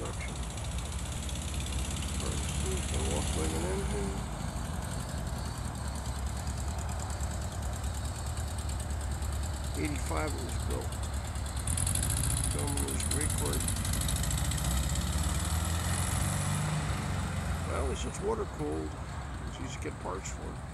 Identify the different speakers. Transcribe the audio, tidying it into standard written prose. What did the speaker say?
Speaker 1: production. Walk-wing engine. 85 it was built. Film was recorded. Well, at least it's water cooled. It's easy to get parts for.